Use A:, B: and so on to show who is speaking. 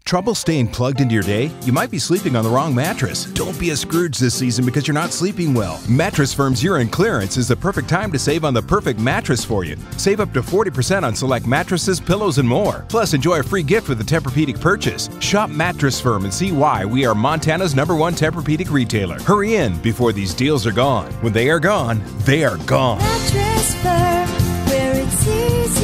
A: Trouble staying plugged into your day? You might be sleeping on the wrong mattress. Don't be a Scrooge this season because you're not sleeping well. Mattress Firm's year-end clearance is the perfect time to save on the perfect mattress for you. Save up to 40% on select mattresses, pillows, and more. Plus, enjoy a free gift with a Tempur-Pedic purchase. Shop Mattress Firm and see why we are Montana's #1 Tempur-Pedic retailer. Hurry in before these deals are gone. When they are gone, they are gone.
B: Mattress Firm, where it's easy.